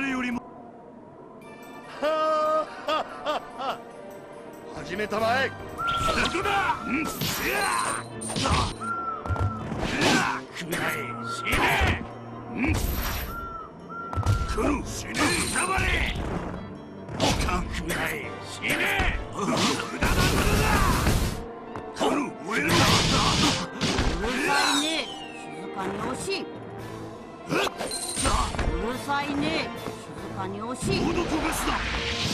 誰よりも始めたまえ。 そこだ。くらえ死ね。この死ねさばれ。くらえ死ね。無駄だこの燃えるな。 うるさいね。静かに惜しい。うるさいね。静かに惜しい。 モード飛ばすな。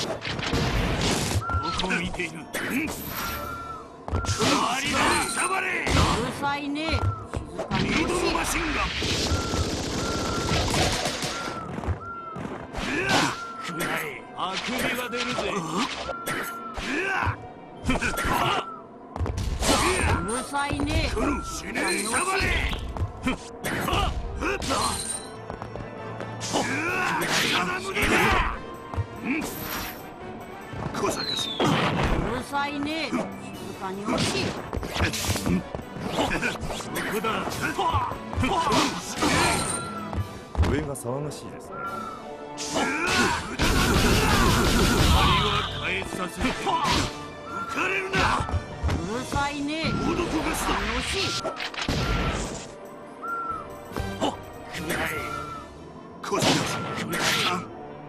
どこを見ている。ありださばれ。 うるさいね。静かにミード惜しい。 ルマシンガン。くらえあくびが出るぜ。 うるさいね。 この死ねさばれ。小賢しい。 うるさいね。静かに惜しい。 ここだ。 上が騒がしいですね。 針は返させて。浮かれるな。 うるさいね。 モード飛ばすな。 惜しい。 くらえ小賢しい。くらえ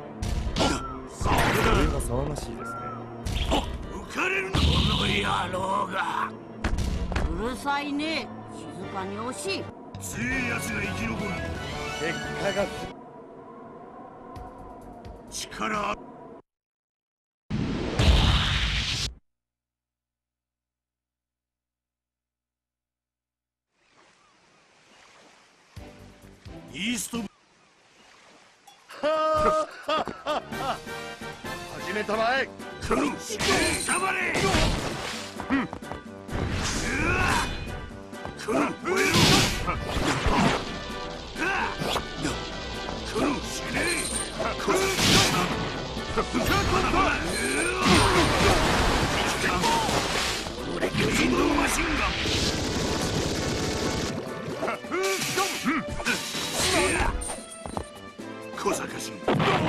上が騒がしいですね。 浮かれるな。この野郎が。 うるさいね。静かに惜しい。 強い奴が生き残る。 結果が力ある。イースト始めたまえ。 この死ねさばれ。この燃えろ。この死ねこの巨人のマシンガン。小賢しい。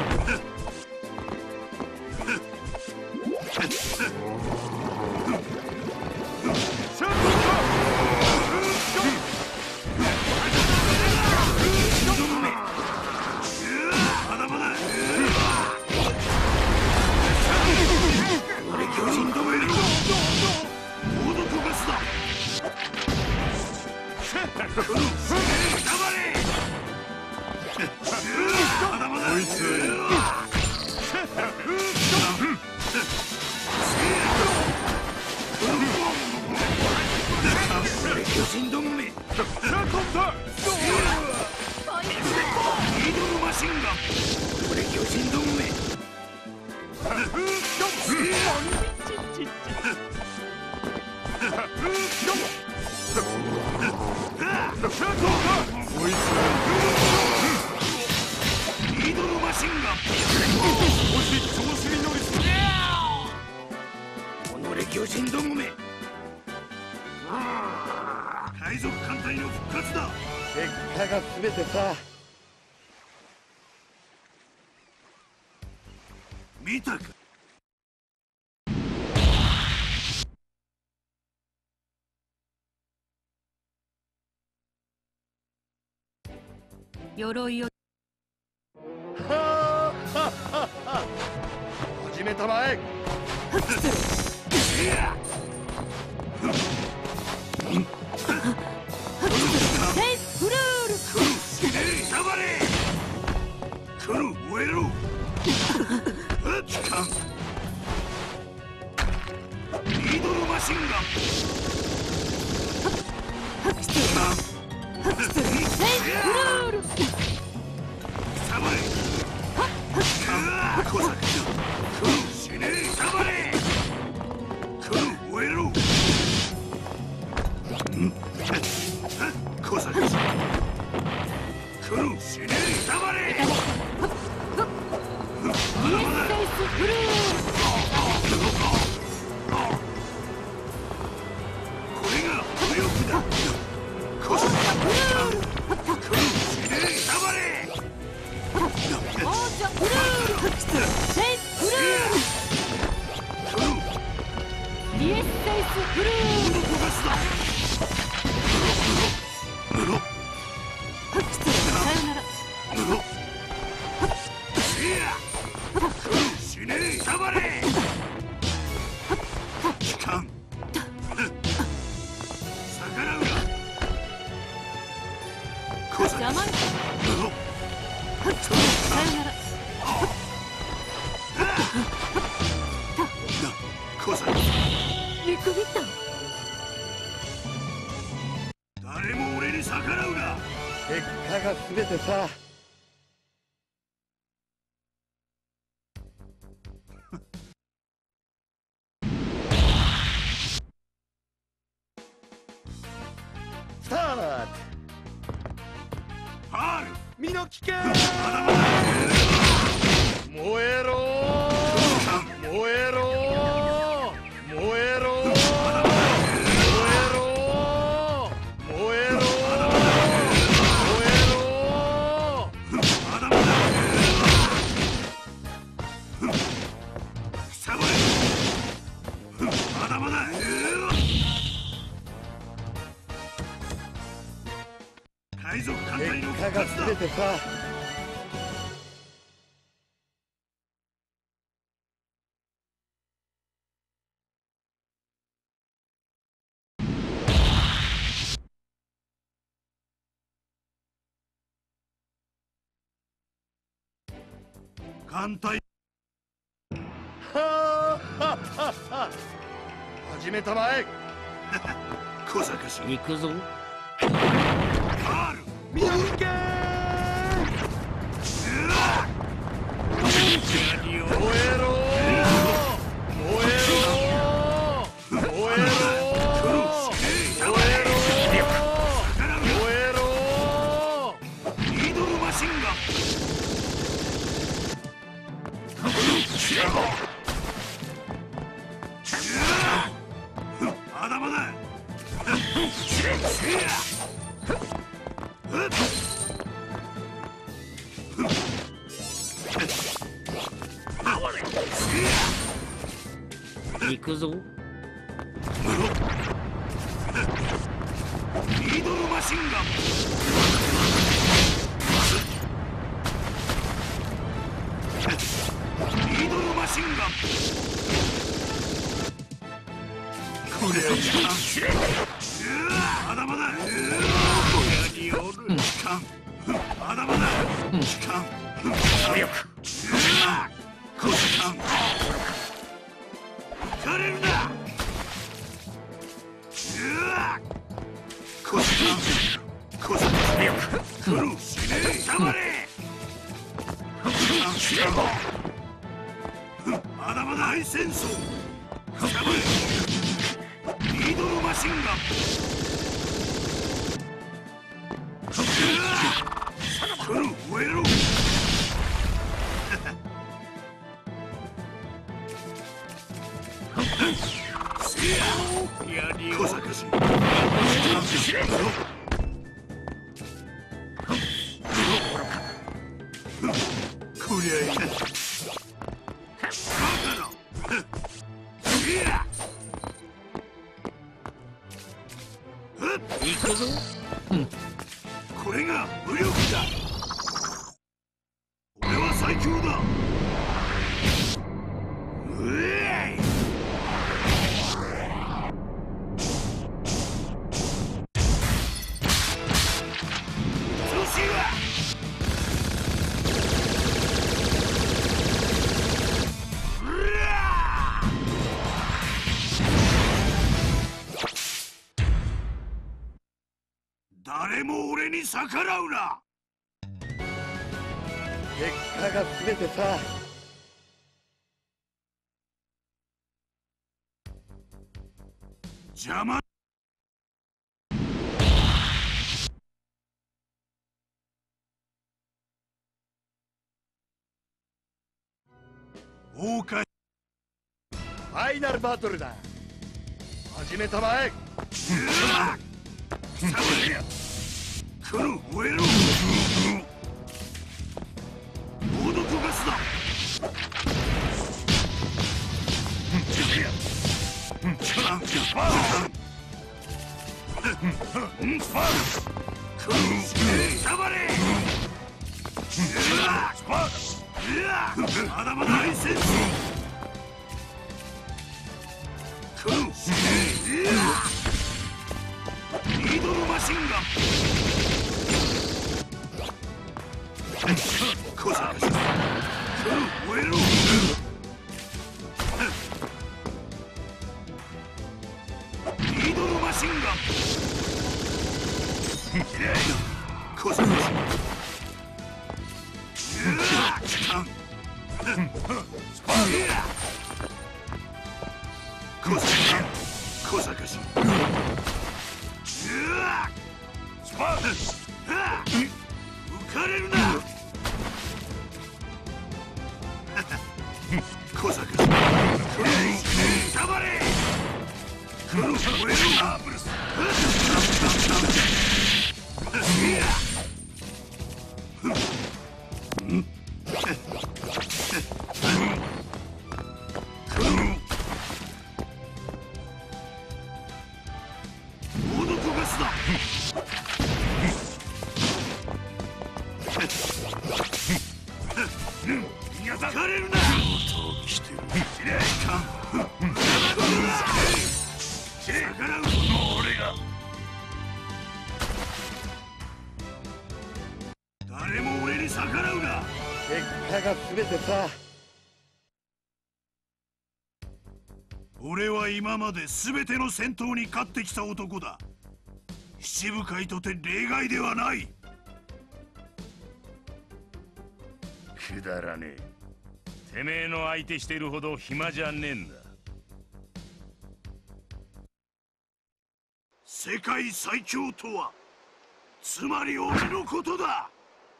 まだまだ。俺巨人どもいる。モード飛ばすな。この死ねさばれ。まだまだ。巨人どもめ。ミードルマシンガン。俺巨人どもめ。ミードルマシンガン。 もし調子に乗りすぎ。 己巨人どもめ。海賊艦隊の復活だ。 結果が全てさ。 見たか。 鎧を始めたまえ。 セイフルール。 この死ねさばれ。この燃えろ。機関ミードルマシンガン。 セイフルール。 さばれ。小賢しい。この死ねさばれ。この燃えろ。小賢しい。この死ねさばれ。まだまだ。 セイスフルール。 これが武力だ。小賢しい。この死ねさばれ。 王女ブルーセイブルーディエスセイスブルーさよなら死ねえ黙れ機関逆らうな小坂邪魔さよなら小坂見くびった誰も俺に逆らうな結果が全てさ。スタート。 ファール身の危険。 まだまだ燃えろー。燃えろー。燃えろー。 まだまだ燃えろー。燃えろー。燃えろー。 まだまだ下がれまだまだ海賊艦隊の結果が復活だ全てさ。 艦隊はあははは。始めたまえ。 小賢しい行くぞファール身の危険。 何を燃えろー。燃えろー。燃えろー。燃えろー。燃えろー。 ミドルマシンガンまだまだ行くぞミドルマシンガンミドルマシンガンこれまだまだ親による機関まだまだ機関火力小機関行かれるな小機関小機火力来る死ねえ黙れまだまだ大戦争下がれミドルマシンガン来る燃えろ小賢しいこりゃいいバカな行くぞこれが武力だ俺は最強だうえい調子いいわうら誰も俺に逆らうな結果が全てさ。 邪魔崩壊ファイナルバトルだ。始めたまえ。 この燃えろ猛毒がガスだ。まだまだ愛せんぞ。ニードルマシンガン。小坂さん、燃えろ。ニードルマシンガン。小坂さん、小坂氏、浮かれるな。小坂氏、たまれ。誰も俺に逆らうな。 結果が全てさ。 俺は今まで全ての戦闘に勝ってきた男だ。七部会とて例外ではない。 くだらねえ。てめえの相手してるほど暇じゃねえんだ。 世界最強とはつまり俺のことだ。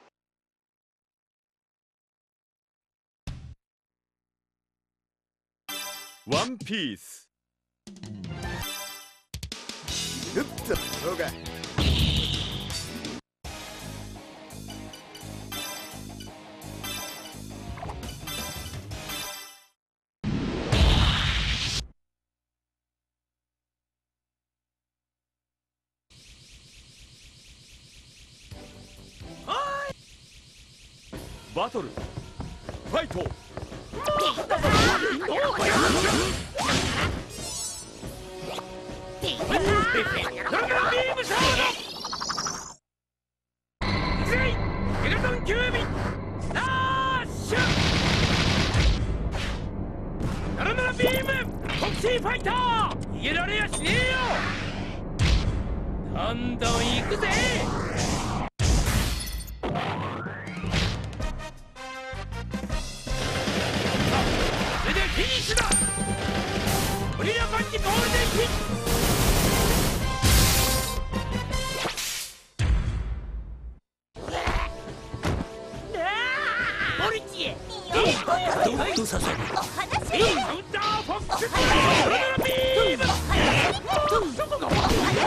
ワンピース。 グッとそうか。 バトルファイト。 ファイター逃げられやしねえよ。どんどん行くぜ。それでフィニッシュだ。ゴリラパンチゴールデンキック。オリチへドッとさせる。カウンターフォックスブラビーム。どこがク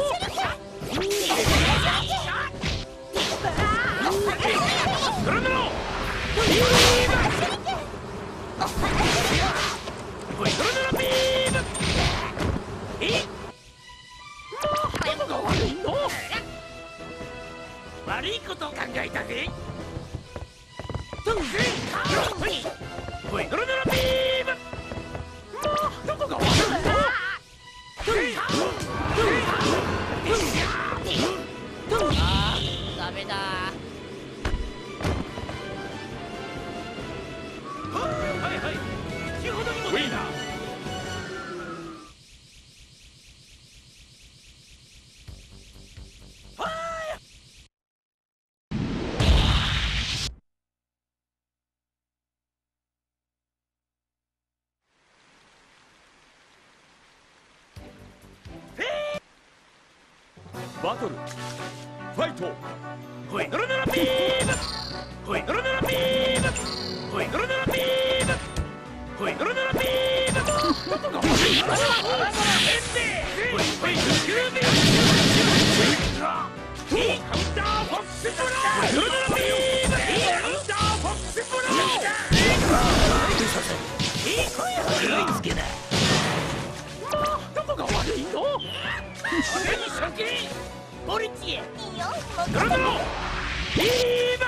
ロノロビーム。おいクロノロビーム。どこが悪いの。悪いことを考えたぜ。おいクロノロビーム。どこが悪いの。 ダメだ。 はいはい、先ほどにもねえな。 バトルファイト。 ほいノロノロビーム。ほいノロノロビーム。ほいノロノロビーム。ほいノロノロビーム。どこが悪いの。ほいほい9秒。いいカウンターフォックスブラー。ノロノロビーム。いいカウンターフォックスブラー。 ポリチエいいよドロドロビーム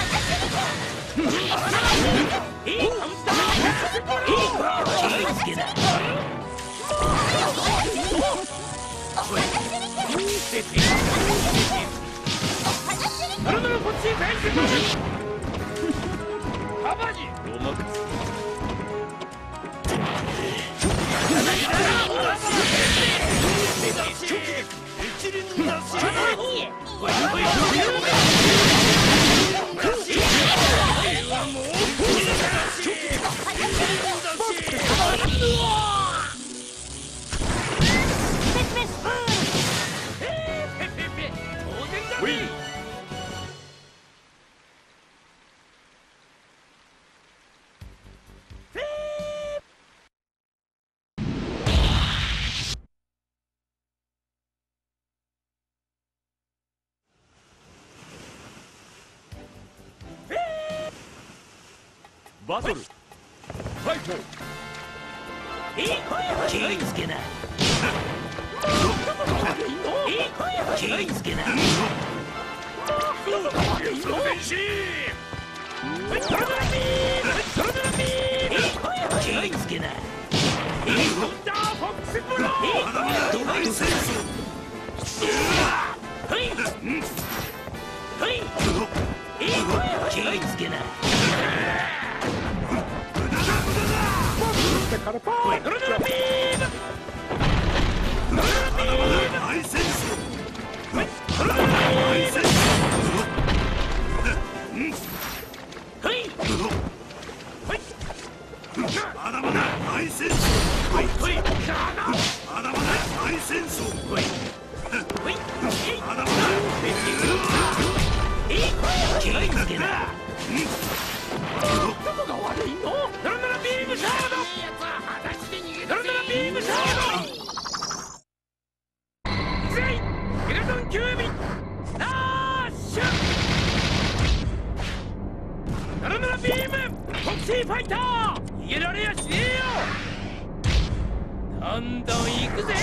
いいカウンターいい気をつけなドロドロこっちフェンスボールカバジロマックスウィンバトルファイトいい声気をつけな。いい声気をつけな。ドロドロビーム、ドロドロビーム。いい声気をつけな。いいカウンターフォックスブロー。いい声ドバイセンス。はい。はい。いい声気をつけな。ドロドロビームドロドロビームアイセンスドロドロビームはいはいまだまだアイセンスはいはいまだまだアイセンスはいはいまだまだいい声を気をつけなどこが悪いのドロドロビームシャードドロドロビームシャード全員ゲルトンキュービナッシュドロドロビームフォクシーファイター逃げられやしねえよどんどん行くぜ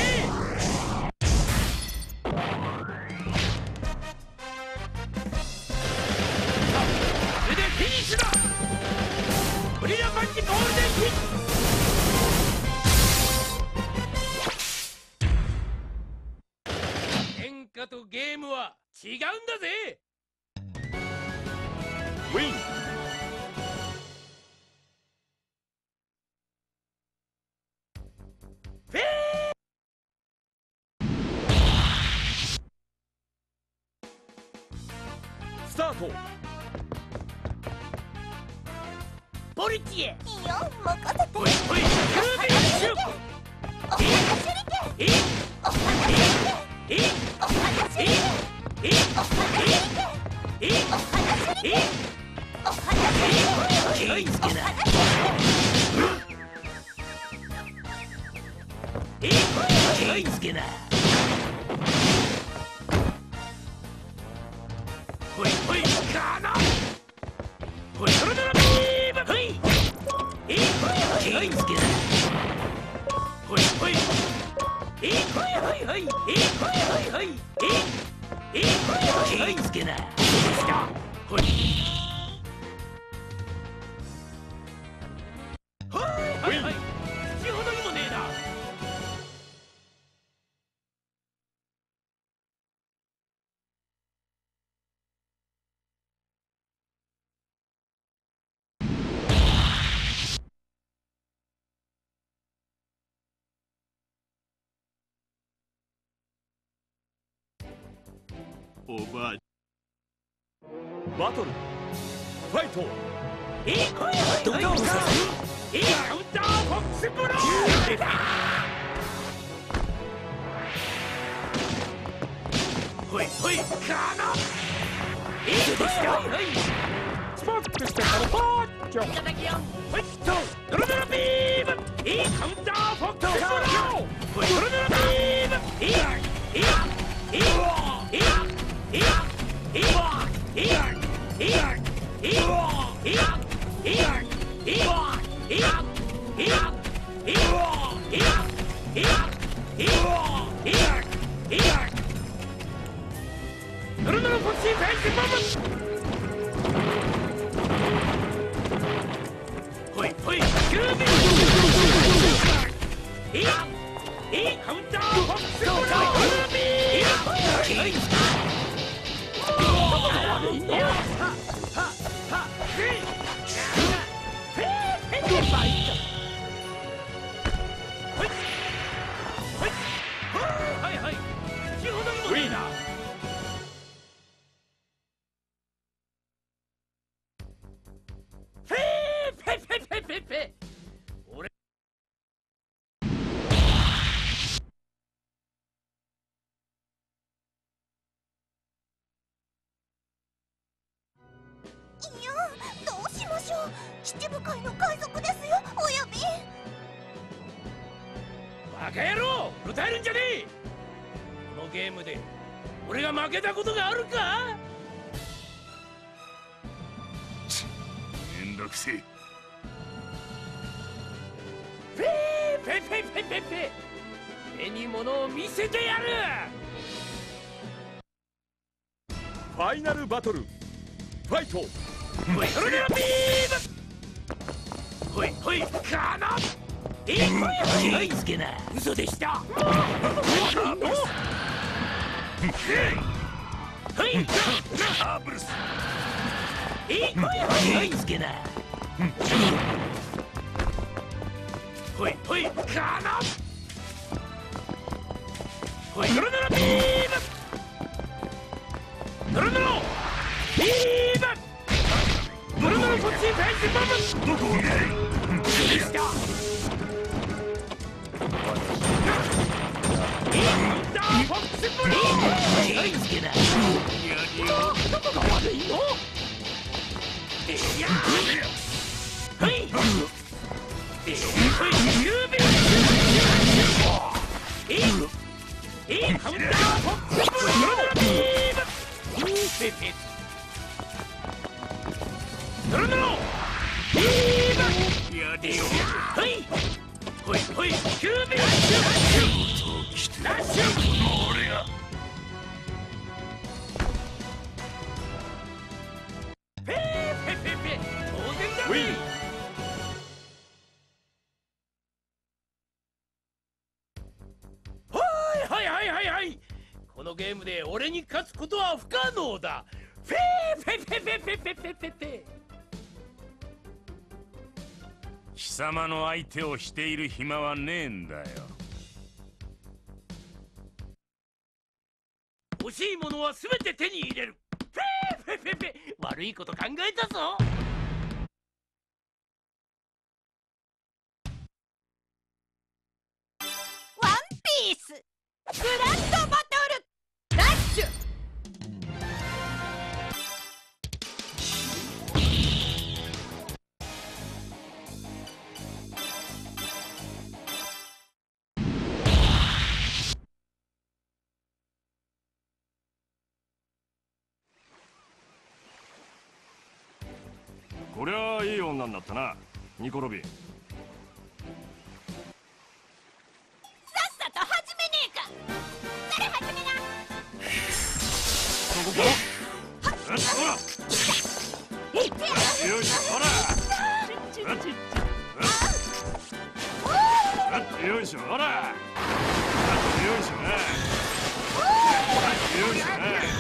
これでフィニッシュだブリラパンチゴールデンヒット喧嘩とゲームは違うんだぜウィンフェスタートポリチエいいよ任せておいおいキュービッシュお話しえお話えお話ええお話えお話えお話気をつけな気をつけなほいほいカーナほいドロドロビームほい気をつけなほいほいほいほいほいほいほい気をつけなほいはいはい口ほどにもねえなおばあバトルファイトいい声どうかいいカウンターフォックスブローほいほいカーナいいですよスポックしてからポッチョいただきよほいとドロドロビームいいカウンターフォックスブローほいドロドロビームいいカウンターフォックスボールいや、どうしましょう。七部会の海賊ですよ、おやび。 バカ野郎、歌えるんじゃねえ。このゲームで俺が負けたことがあるか。 めんどくせえ。 目に物を見せてやる。 ファイナルバトルファイト。 ほい、トルネロビーム。ほいほい、カナ。はい、つけな。嘘でした。はい、 アーブルス。 はい、つけな。ほいほい、カナ。ほい、トルネロビーム。トルネロビーム。トルネロこっちフェイスボム。 どこを見て。 でした。フォックスブルー。はい、つけな。どこが悪いの。いやはい。カウンターフォックスブルー。トルネロビーム。やでよ。はい。ほいほい、キュービー。ラッシュ。 俺が。 当然だべ。はい。このゲームで俺に勝つことは不可能だ。 貴様の相手をしている暇はねえんだよ。 欲しいものは全て手に入れる。悪いこと考えたぞ。 ワンピースグランドバトルラッシュ。 こりゃあいい女になったな、ニコロビ。 さっさと始めねえか。誰始めな。 そこか。ほら。よいしょ、ほら。よいしょ、ほら。よいしょな。よいしょな。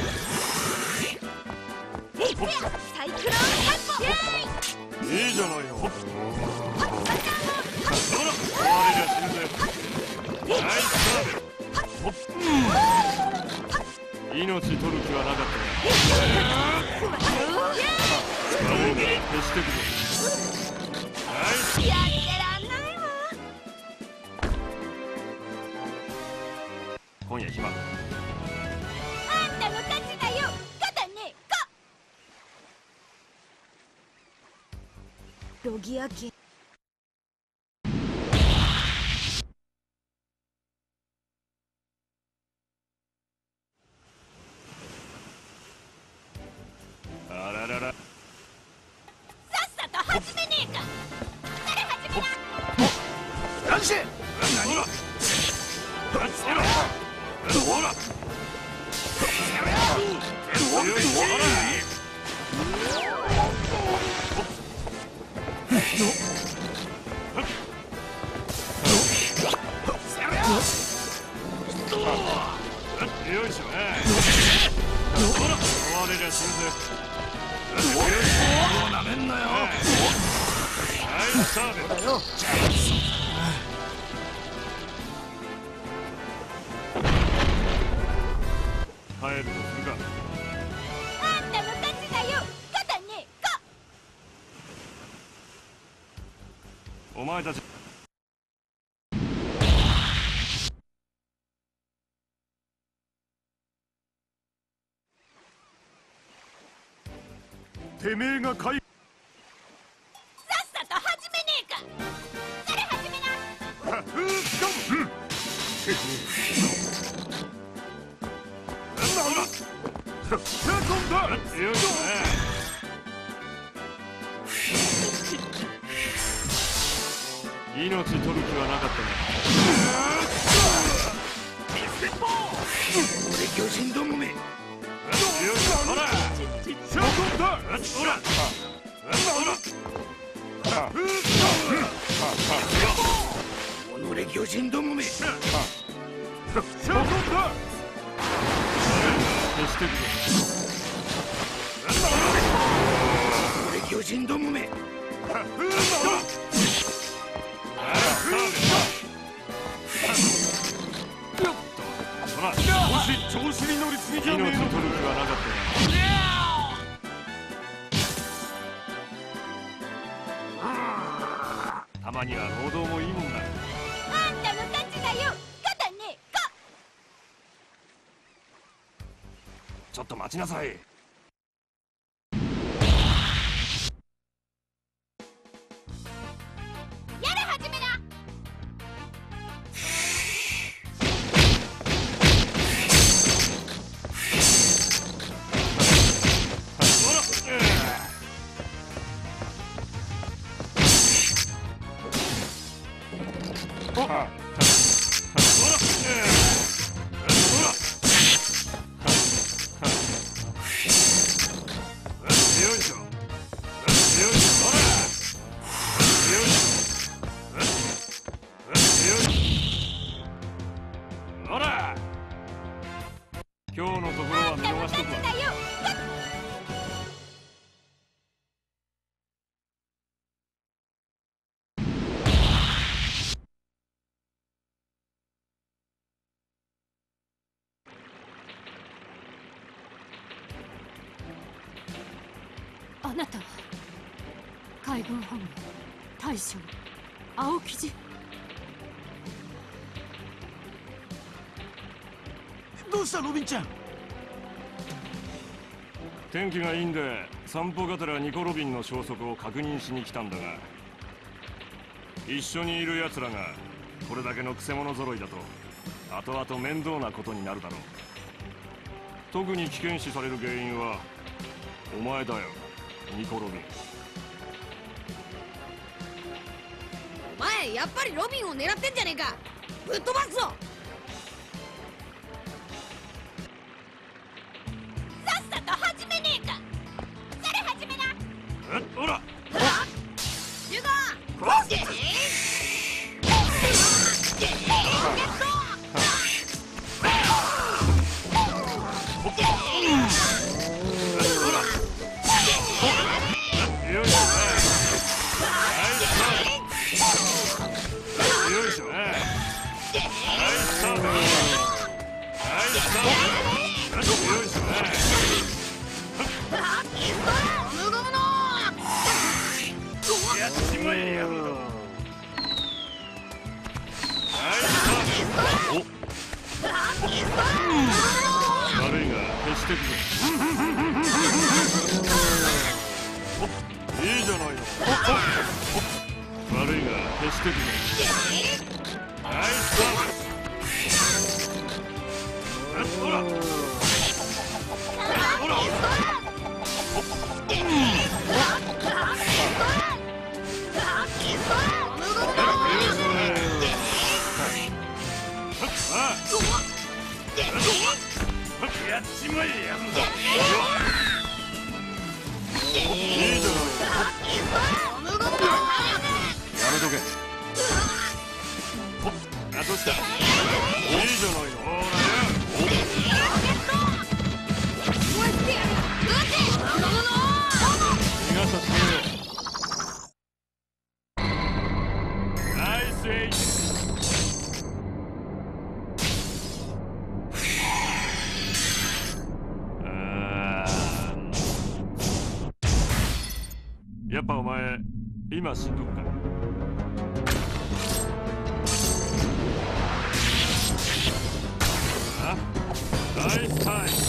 サイクロンハッポ。 いいじゃないよ。ほら、壊れりゃ死ぬぜ。ナイスサーブ。命取る気はなかったが。使おうなら消してくれ。ナイス。 やってらんないわ。 今夜暇。 あんたの勝ちだよ。勝たねえか。ロギア家。 あららら。 さっさと始めねえか。誰始めな。 男子。何が。ほら。 うなめんなよ。 ナイスサーブ。帰るとするか。 あんたの勝ちだよ。かだねか。 お前たちてめえがかいさっさと始めねえか。それ始めな。 よし命取る気はなかったね。 俺巨人どもめ。 よしほらほら己巨人どもめ。 消してくれ。 俺巨人どもめ。 ほら調子に乗りすぎじゃねえの。命取る気はなかったね。たまには労働もいいもんだ。 あんたの勝ちだよ。かだねか。 ちょっと待ちなさい。 やれ始めな。 今日のところは見逃しとくわ。 あなたは海軍本部大将青木寺。 どうしたロビンちゃん。 天気がいいんで散歩がてらニコ・ロビンの消息を確認しに来たんだが、一緒にいる奴らがこれだけのくせ者揃いだと後々面倒なことになるだろう。特に危険視される原因はお前だよ、ニコ・ロビン。 お前やっぱりロビンを狙ってんじゃねえか。ぶっ飛ばすぞ。さっさと始めねえか。それ始めな。 ほら 15 よいしょよいしょナイスサーブ。ナイスサーブ。よいしょやっちまえやるぞ。ナイスサーブ。悪いが消してくれ。いいじゃないの。悪いが消してくれ。ナイスサーブ。ほらほらやっちまえやるぞ。いいじゃないの。やめとけ。どうした。いいじゃないの。ほらよ。 せい。やっぱお前今死んどくか。あ、ナイスタイ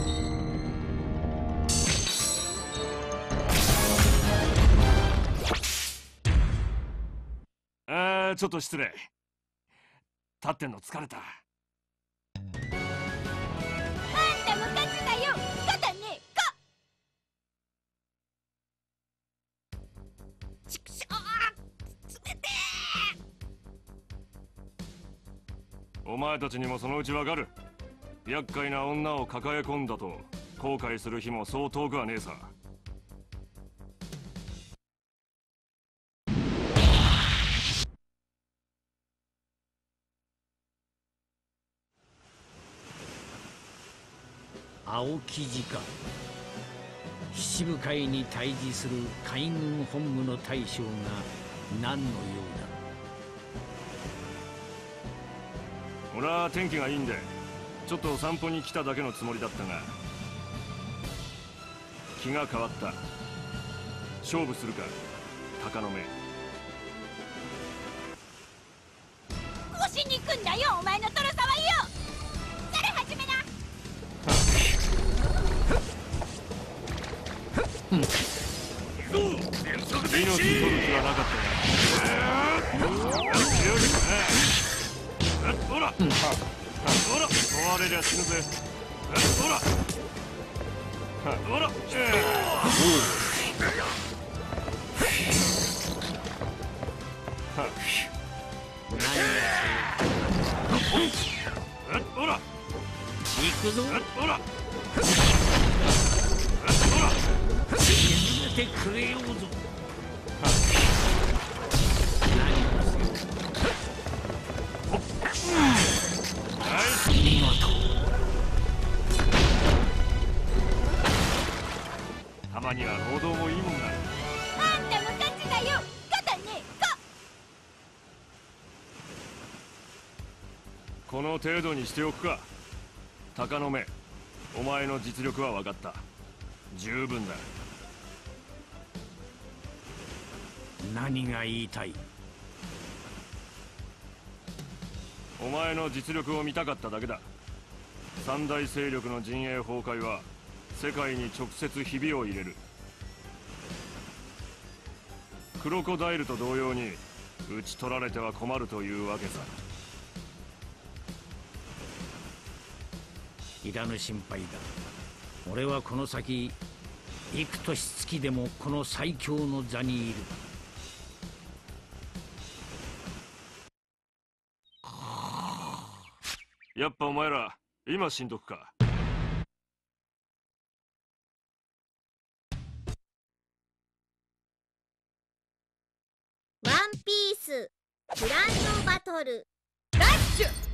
ム。ちょっと失礼。立ってんの疲れた。 あんたも勝ちだよ。勝たねえか。ちくしょう、冷てえ。 お前たちにもそのうちわかる。厄介な女を抱え込んだと後悔する日もそう遠くはねえさ。 青木次官、七部会に対峙する海軍本部の大将が何の用だ。 俺は天気がいいんでちょっと散歩に来ただけのつもりだったが気が変わった。勝負するか鷹の目。 押しに行くんだよ、お前のトロサワよ。それ始めな。 命取る気はなかったが強いですね。ほらほら追われりゃ死ぬぜ。ほらほらほら行くぞ。 ほら沈めてくれようぞ。何をする。見事。 たまには労働もいいもんだ。 あんたも勝ちだよ。勝たねえか。 この程度にしておくか。鷹の目、お前の実力は分かった。十分だ。 何が言いたい。 お前の実力を見たかっただけだ。三大勢力の陣営崩壊は世界に直接ひびを入れる。クロコダイルと同様に討ち取られては困るというわけさ。 いらぬ心配だ。俺はこの先幾年月でもこの最強の座にいる。 やっぱお前ら今死んどくか。 ワンピースグランドバトルラッシュ。